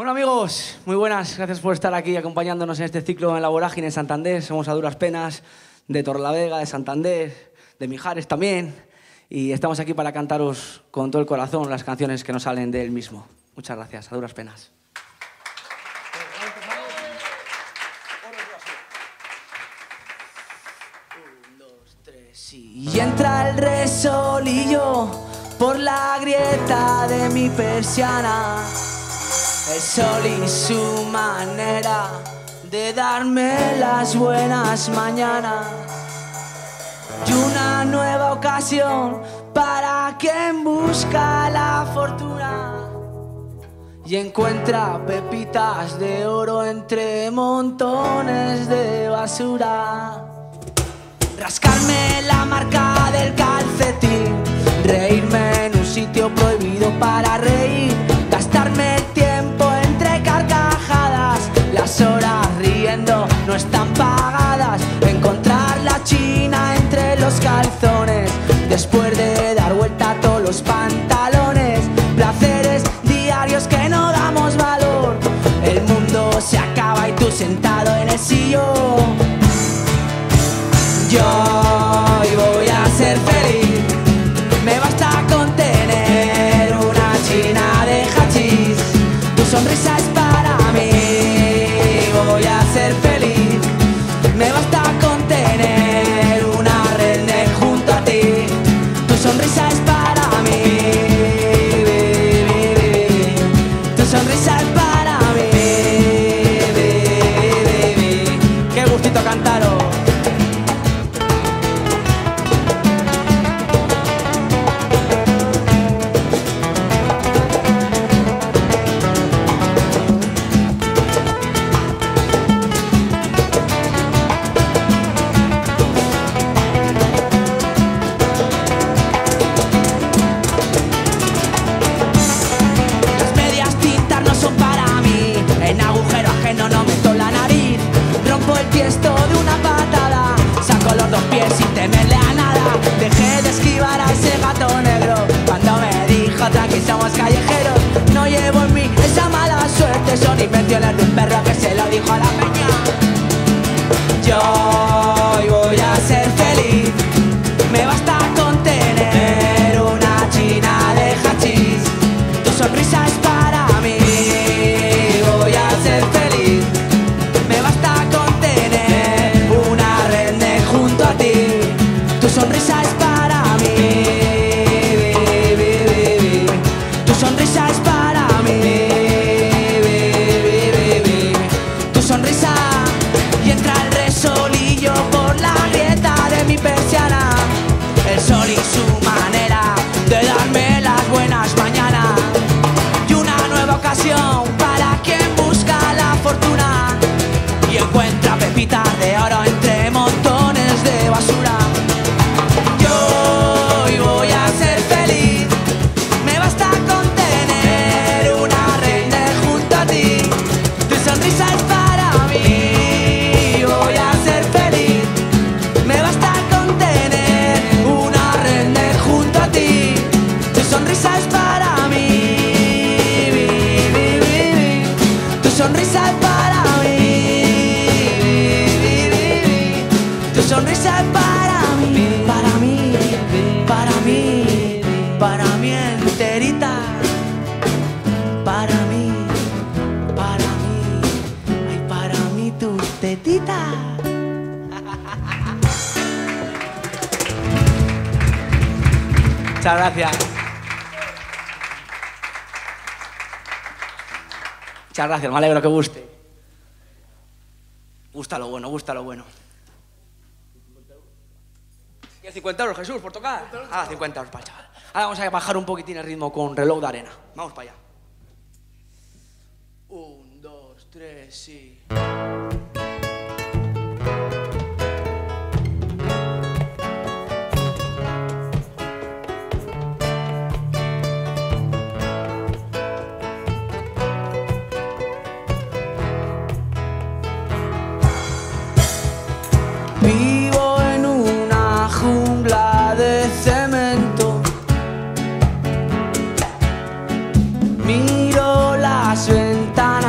Bueno amigos, muy buenas, gracias por estar aquí acompañándonos en este ciclo en La Vorágine en Santander. Somos A Duras Penas, de Torrelavega, de Santander, de Mijares también. Y estamos aquí para cantaros con todo el corazón las canciones que nos salen de él mismo. Muchas gracias, A Duras Penas. Y entra el resolillo por la grieta de mi persiana. El sol y su manera de darme las buenas mañanas. Y una nueva ocasión para quien busca la fortuna y encuentra pepitas de oro entre montones de basura. Rascarme la marca del calcetín, reírme en un sitio prohibido para reír, gastarme el tiempo entre carcajadas, las horas riendo no están pagadas, encontrar la china entre los calzones, después de dar vuelta a todos los pantalones, placeres diarios que no damos valor, el mundo se acaba y tú sentado en el sillón. Yo hoy voy a ser feliz, me basta con tener una china de hachís, tu sonrisa es para mí. Voy a ser feliz, me basta con tener una redneck junto a ti, tu sonrisa es para mí, tu sonrisa es para mí. Qué gustito cantaros. Son invenciones de un perro que se lo dijo a la peña. Yo hoy voy a ser feliz, me basta con tener una china de hachís, tu sonrisa es para mí. Voy a ser feliz, me basta con tener una redneck junto a ti, tu sonrisa es para mí, tu sonrisa es para mí. Sonrisa y entra el resolillo por la grieta de mi persiana. El sol y su manera de darme las buenas mañanas y una nueva ocasión para quien busca la fortuna y encuentra pepitas de oro entre montones de basura. Yo hoy voy a ser feliz, me basta con tener una redneck junto a ti, tu sonrisa es para sonrisa es para mí, tu sonrisa es para mí, tu sonrisa es para mí, para mí, para mí, para mí enterita, para mí, ay, para mí tu tetita. Muchas gracias. Muchas gracias, me alegro que guste. Gusta lo bueno, gusta lo bueno. ¿Y el 50 euros, Jesús, por tocar? 50 euros para el chaval. Ahora vamos a bajar un poquitín el ritmo con Reloj de Arena. Vamos para allá. 1, 2, 3, sí. Vivo en una jungla de cemento, miro las ventanas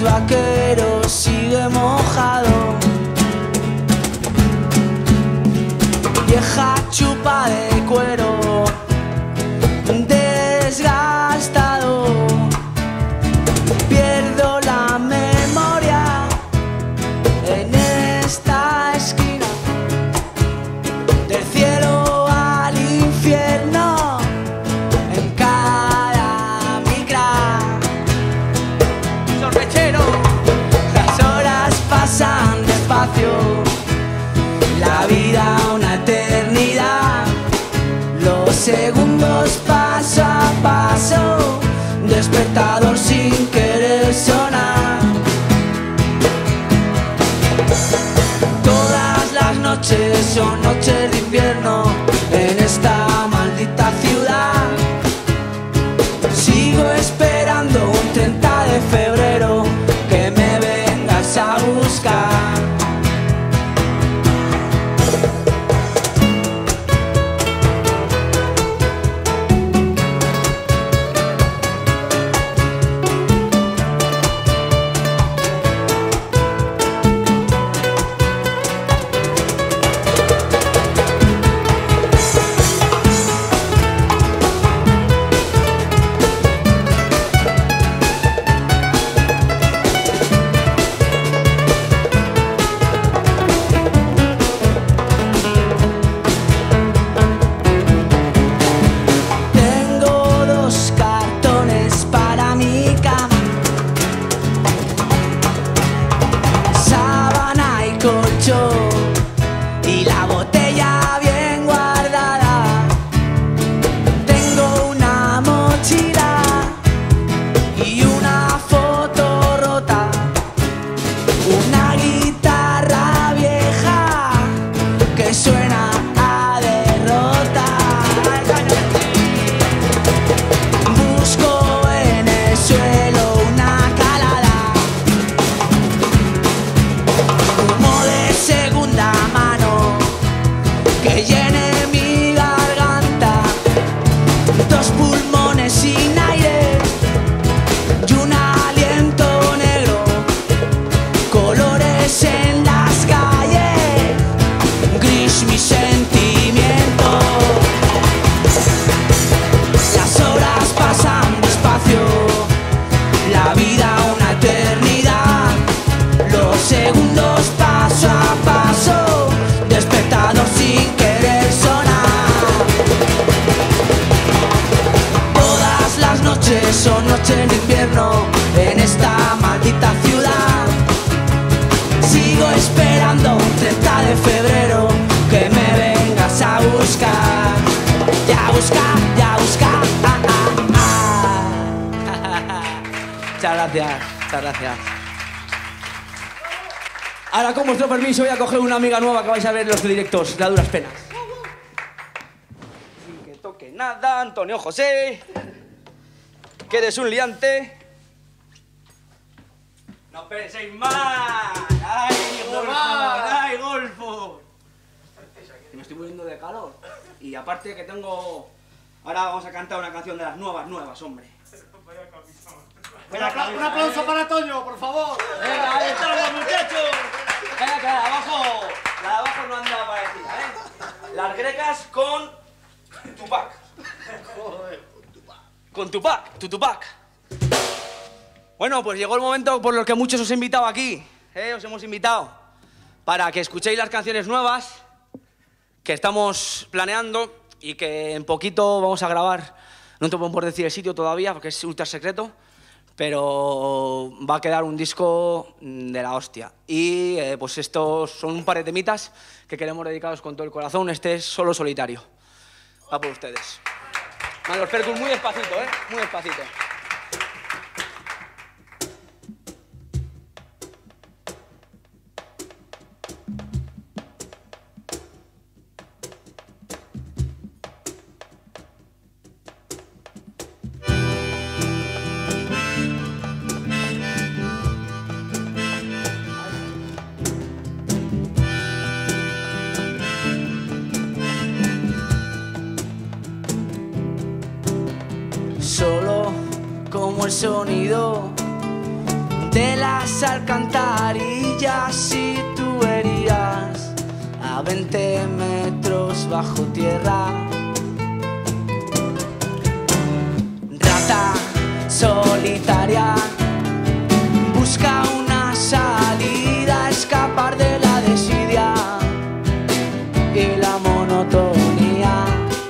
vaqueros sigue mojado. Vieja chupa de cuero desgastado. Pierdo la memoria en esta esquina, del cielo al infierno en cada micra. Sorrechero, las horas pasan despacio, la vida una eternidad, los segundos paso a paso, despertador sin querer sonar. Todas las noches son noches de invierno en esta maldita ciudad. Sigo esperando un 30 de febrero que me vengas a buscar. Y la botella bien guardada. Tengo una mochila y una foto rota, una guitarra vieja que suena a derrota. Busco en el suelo una calada, humo de segunda mano que llene mi garganta, dos pulmones sin aire y un aliento negro, colores en las calles, gris mi sentimiento. Las horas pasan despacio, la vida una eternidad, los segundos paso a paso, despertador sin querer sonar. Todas las noches son noches de invierno en esta maldita ciudad. Sigo esperando un 30 de febrero que me vengas a buscar. Ya busca, ya busca. Muchas gracias, muchas gracias. Ahora, con vuestro permiso, voy a coger una amiga nueva que vais a ver en los directos de A Duras Penas. Sin que toque nada, Antonio José. Que eres un liante. No penséis más. ¡Ay, golfo! ¡Ay, golfo! Me estoy muriendo de calor. Y aparte que tengo... Ahora vamos a cantar una canción de las nuevas, hombre. Un aplauso para Toño, por favor. Venga, ahí estamos, muchachos. Venga, que la de abajo no anda parecida, ¿eh? Las grecas con Tupac. Joder. Con Tupac. Bueno, pues llegó el momento por el que muchos os he invitado aquí, ¿eh? Os hemos invitado para que escuchéis las canciones nuevas que estamos planeando y que en poquito vamos a grabar. No te podemos decir el sitio todavía porque es ultra secreto, pero va a quedar un disco de la hostia. Y pues estos son un par de temitas que queremos dedicaros con todo el corazón. Este es Solo Solitario. Va por ustedes. Vale, los percus muy despacito, ¿eh? Muy despacito. Solo de las alcantarillas y tuberías a 20 metros bajo tierra. Rata solitaria busca una salida, escapar de la desidia y la monotonía.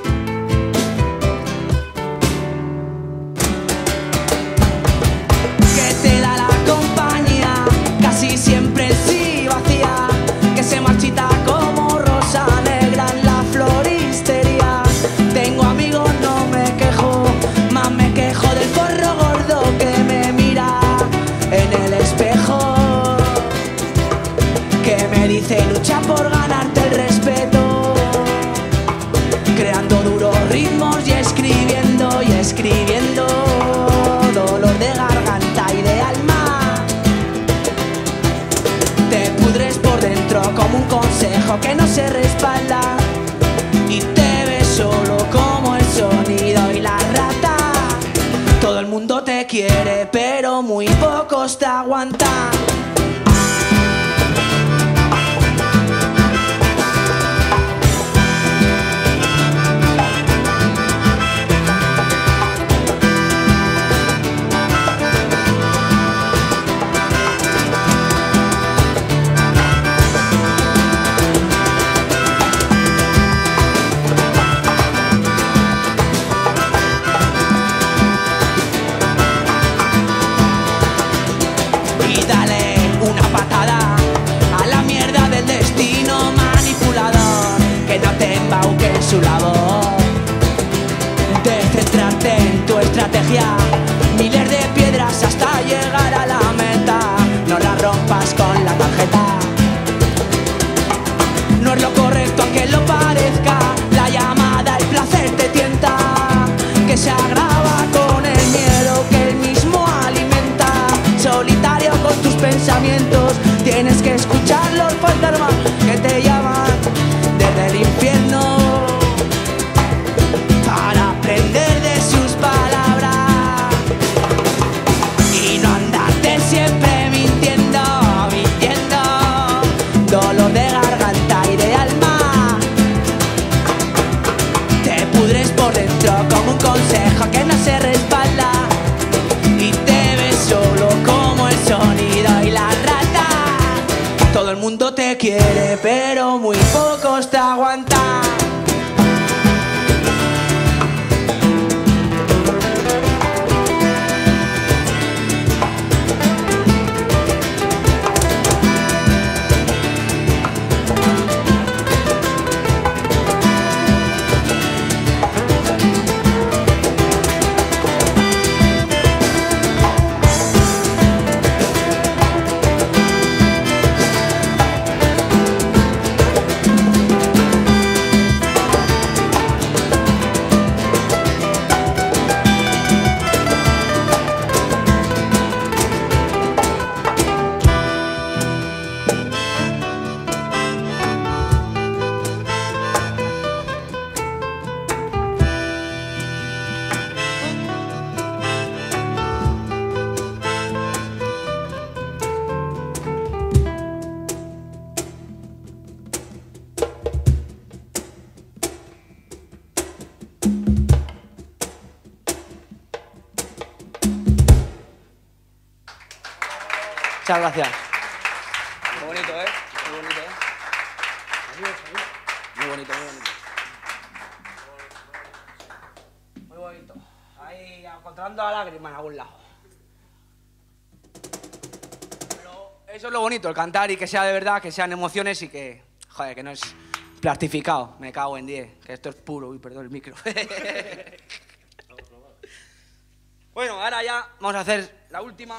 Que te da la compañía, casi siempre sí vacía, que se marchita como rosa negra en la floristería. Tengo amigos, no me quejo, más me quejo del porro gordo que me mira en el espejo, que me dice lucha por ganarte el respeto, creando duros ritmos y escribiendo dolor de garganta y de alma. Te pudres por dentro como un consejo que no se respalda y te ves solo como el sonido y la rata. Todo el mundo te quiere pero muy pocos te aguantan. Su labor de centrarte en tu estrategia, miles de piedras hasta llegar a la meta. No la rompas con la tarjeta, no es lo correcto aunque lo parezca. La llamada, el placer te tienta, que se agrava con el miedo que él mismo alimenta. Solitario con tus pensamientos, tienes que escuchar los fantasmas que te llaman desde el infierno, aprender de sus palabras y no andarte siempre mintiendo, dolor de garganta y de alma. Te pudres por dentro como un consejo que no se respalda y te ves solo como el sonido y la rata. Todo el mundo te quiere pero muy pocos te aguantan. Muchas gracias. Muy bonito, ¿eh? Muy bonito, ¿eh? Muy bonito, muy bonito. Muy bonito. Ahí encontrando a lágrimas en algún lado. Pero eso es lo bonito, el cantar y que sea de verdad, que sean emociones y que, joder, que no es plastificado. Me cago en 10, que esto es puro. Uy, perdón el micro. Bueno, ahora ya vamos a hacer la última.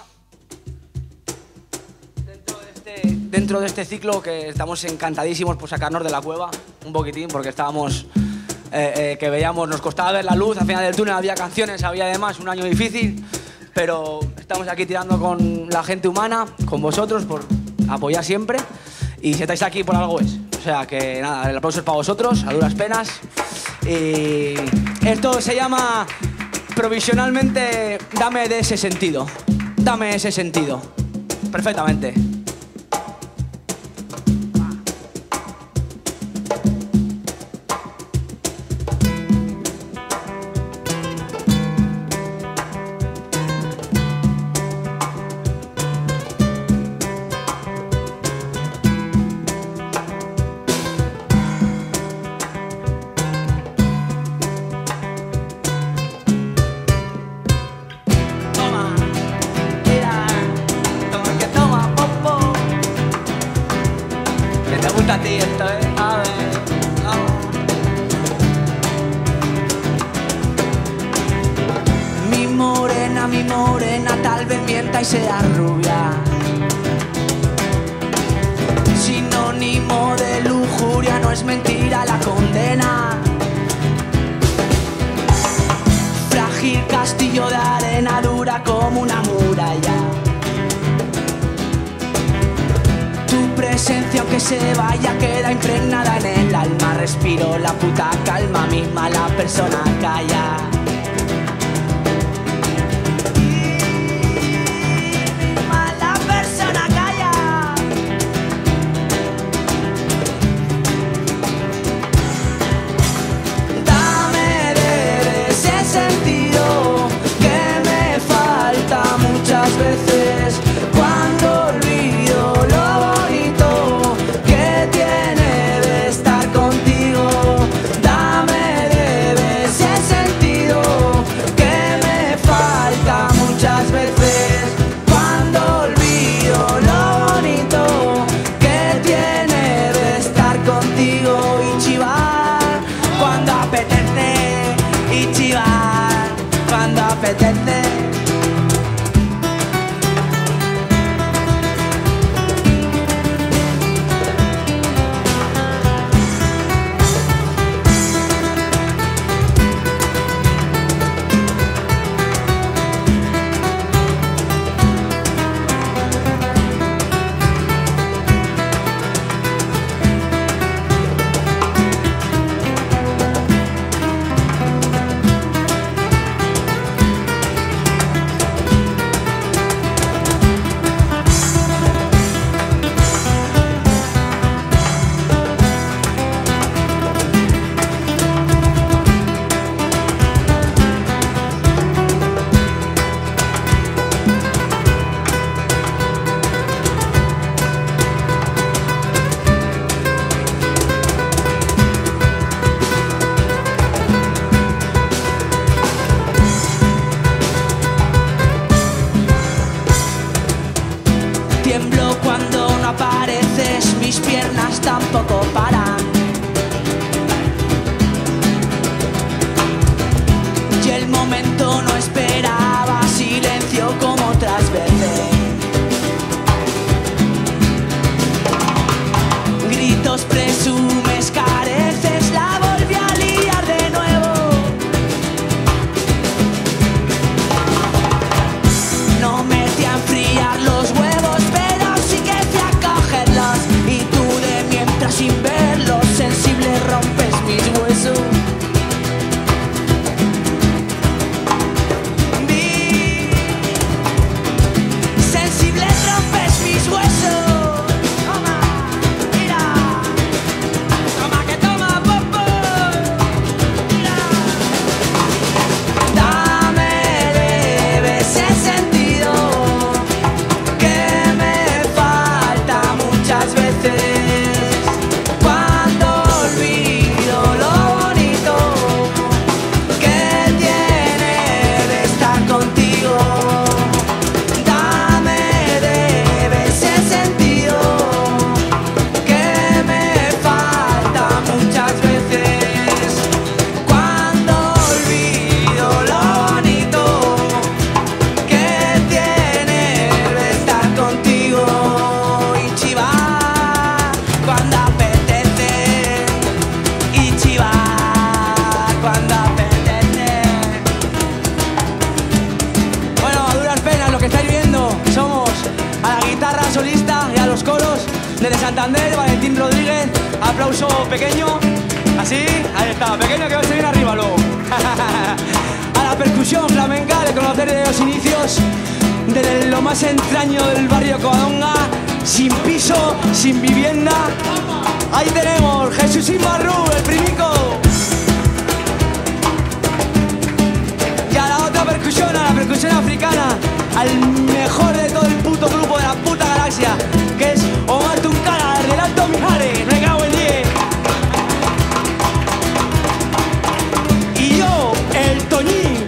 Dentro de este ciclo, que estamos encantadísimos por sacarnos de la cueva un poquitín, porque estábamos, que veíamos, nos costaba ver la luz al final del túnel, había canciones, había además un año difícil, pero estamos aquí tirando con la gente humana, con vosotros, por apoyar siempre, y si estáis aquí por algo es. O sea que nada, el aplauso es para vosotros, a duras penas, y esto se llama provisionalmente Dame de ese sentido, dame ese sentido. perfectamente. A ti esto, a ver, vamos. Mi morena, tal vez mienta y sea rubia. Sinónimo de lujuria, no es mentira la condena. Frágil castillo de arena, dura como una muralla. Presencia aunque se vaya queda impregnada en el alma. Respiro la puta calma misma, la persona calla. Misma la persona calla. Dame de ese sentido que me falta muchas veces cuando olvido lo cuando apetece. Tiemblo cuando no apareces, mis piernas tampoco paran. Y el momento no esperaba silencio como otras veces. Gritos, presumes, careces, la volví a liar de nuevo. No metí a enfriar los huevos, pero sí que fui a cogerlos. Y tú de mientras sin verlos, sensible rompes mis huesos. Sensible rompes mis huesos. Toma, mira. Toma que toma, popo. Mira. Dame de ese sentido que me falta muchas veces cuando olvido lo bonito que tiene de estar contigo. Dame de ese sentido que me falta muchas veces cuando olvido lo bonito que tiene de estar contigo. Y chivar cuando apetece. Y chivar cuando apetece. Bueno, a duras penas lo que estáis viendo somos a la guitarra solista y a los coros desde Santander, Valentín Rodríguez. Aplauso pequeño, así, ahí está, pequeño que va a bien arriba luego. A la percusión flamenca de conocer de los inicios, desde lo más entraño del barrio Covadonga, sin piso, sin vivienda. Ahí tenemos Jesús Marrú, el primico. Y a la otra percusión, a la percusión africana, al mejor de todo el puto grupo de la puta galaxia, que es Omar Tuncana, del Alto Mijares. Me cago en 10. Y yo, el Toñín.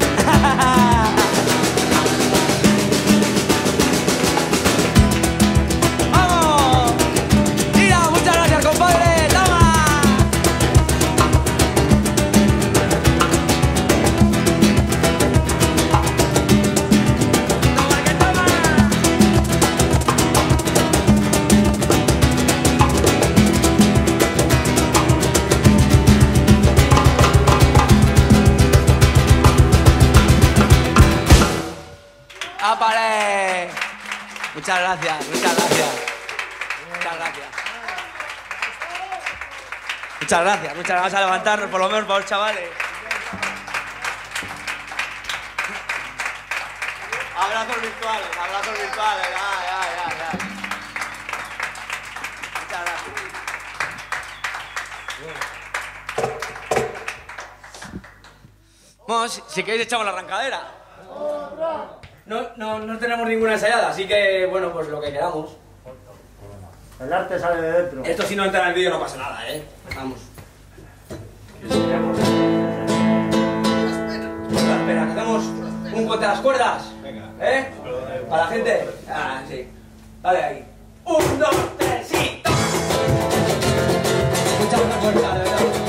¡Vamos! Mira, muchas gracias, compadre. ¡Toma! ¡Toma, que toma! ¡Apare! Muchas gracias, muchas gracias. Muchas gracias. Muchas gracias, muchas gracias. Vamos a levantarnos por lo menos para los chavales. Abrazos virtuales, ya. Muchas gracias. Bueno, si queréis echamos la arrancadera. No tenemos ninguna ensayada, así que, bueno, pues lo que queramos. El arte sale de dentro. Esto si no entra en el vídeo no pasa nada, Vamos. Espera, hacemos un corte a las cuerdas. Venga. Para la gente. Ah, sí. Dale ahí. 1, 2, 3, sí. Mucha fuerza, de verdad.